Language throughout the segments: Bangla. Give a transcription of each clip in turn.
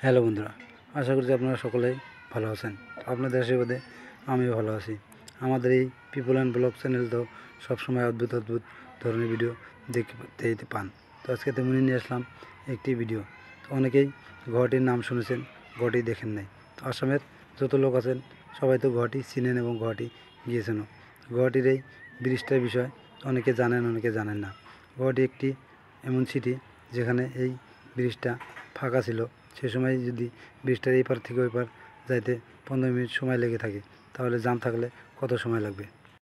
হ্যালো বন্ধুরা, আশা করছি আপনারা সকলেই ভালো আছেন। আপনাদের আশীর্বাদে আমিও ভালো আছি। আমাদের এই পিপল অ্যান্ড ব্লগ চ্যানেল তো সবসময় অদ্ভুত ধরনের ভিডিও দেখতে পান। তো আজকে তেমনি নিয়ে আসলাম একটি ভিডিও। তো অনেকেই গুয়াহাটির নাম শুনেছেন, গুয়াহাটি দেখেন নাই। তো আসামের যত লোক আছেন সবাই তো গুয়াহাটি চিনেন এবং গুয়াহাটি গিয়েছেনও। গুয়াহাটির এই ব্রিজটার বিষয় অনেকে জানেন, অনেকে জানেন না। গুয়াহাটি একটি এমন সিটি যেখানে এই ব্রিজটা ফাঁকা ছিল। সে সময় যদি ব্রিজটার এই পার থেকে ওই পার যাইতে 15 মিনিট সময় লেগে থাকে, তাহলে জাম থাকলে কত সময় লাগবে?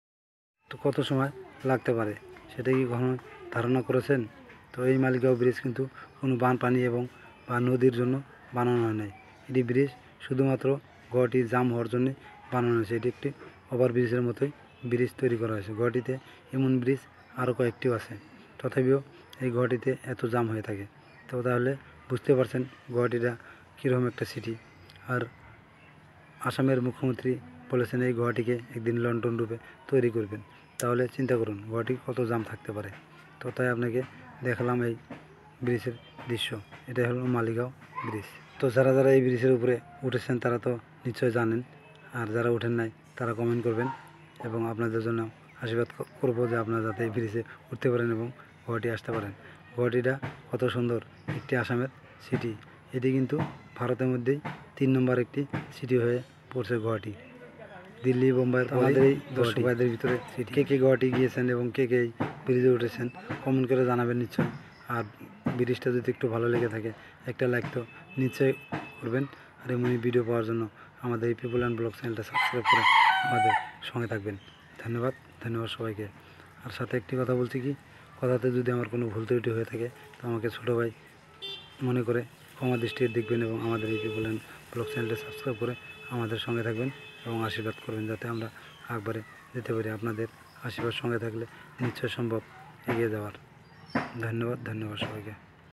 তো কত সময় লাগতে পারে সেটা কি কখনো ধারণা করেছেন? তো এই মালিগাঁও ব্রিজ কিন্তু কোনো বানপানি এবং বা নদীর জন্য বানানো হয় নাই। এটি ব্রিজ শুধুমাত্র গুয়াহাটি জাম হওয়ার জন্য বানানো হয়েছে। এটি একটি ওভার ব্রিজের মতোই ব্রিজ তৈরি করা হয়েছে। গুয়াহাটিতে এমন ব্রিজ আরও কয়েকটিও আছে, তথাপিও এই গুয়াহাটিতে এত জাম হয়ে থাকে। তো তাহলে বুঝতে পারছেন গুয়াহাটিটা কীরকম একটা সিটি। আর আসামের মুখ্যমন্ত্রী বলেছেন এই গুয়াহাটিকে একদিন লন্ডন রূপে তৈরি করবেন। তাহলে চিন্তা করুন গুয়াহাটি কত জাম থাকতে পারে। তো তাই আপনাকে দেখালাম এই ব্রিজের দৃশ্য। এটা হলো মালিগাঁও ব্রিজ। তো যারা যারা এই ব্রিজের উপরে উঠেছেন তারা তো নিশ্চয় জানেন, আর যারা উঠেন নাই তারা কমেন্ট করবেন এবং আপনাদের জন্য আশীর্বাদ করবো যে আপনারা যাতে এই ব্রিজে উঠতে পারেন এবং গুয়াহাটি আসতে পারেন। গুয়াহাটিটা কত সুন্দর একটি আসামের সিটি। এটি কিন্তু ভারতের মধ্যেই 3 নম্বর একটি সিটি হয়ে পড়ছে গুয়াহাটি। দিল্লি, বোম্বাইয়ের আমাদের এই দর্শক ভাইদের ভিতরে কে কে গুয়াহাটি গিয়েছেন এবং কে কে এই ব্রিজে উঠেছেন কমেন্ট করে জানাবেন নিশ্চয়। আর ব্রিজটা যদি একটু ভালো লেগে থাকে একটা লাইক তো নিশ্চয়ই করবেন। আর এমনি ভিডিও পাওয়ার জন্য আমাদের এই পিপল অ্যান্ড ব্লগ চ্যানেলটা সাবস্ক্রাইব করে আমাদের সঙ্গে থাকবেন। ধন্যবাদ সবাইকে। আর সাথে একটি কথা বলছি, কি কথাতে যদি আমার কোনো ভুল ত্রুটি হয়ে থাকে তো আমাকে ছোটো ভাই মনে করে ক্ষমা দৃষ্টিতে দেখবেন এবং আমাদের এই পিপল অ্যান্ড ব্লগ চ্যানেলটা সাবস্ক্রাইব করে আমাদের সঙ্গে থাকবেন এবং আশীর্বাদ করবেন যাতে আমরা একবারে যেতে পারি। আপনাদের আশীর্বাদ সঙ্গে থাকলে নিশ্চয় সম্ভব এগিয়ে যাওয়ার। ধন্যবাদ সবাইকে।